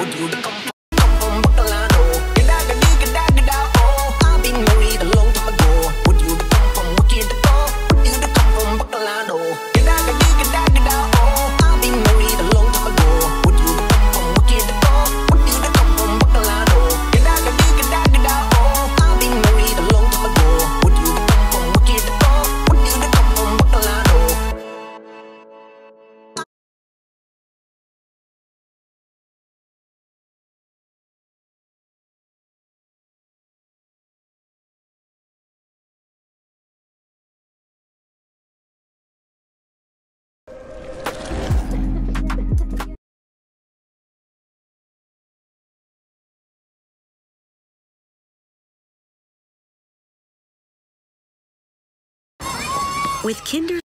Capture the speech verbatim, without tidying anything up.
Would you come from, come from Buckalano? Get out, get out, get out, get out. Oh, I've been married a long time ago. Would you come from Wicked to go? Would you come from Buckalano? Get out, get out, get out, get out. Oh, I've been married a long time ago. Would you come from Wicked to go? Would you come from Buckalano? Get out, get out, get out, get out. Oh, I've been married a long time ago. Would you come from Wicked to go? Would you come from Buckalano? With Kinder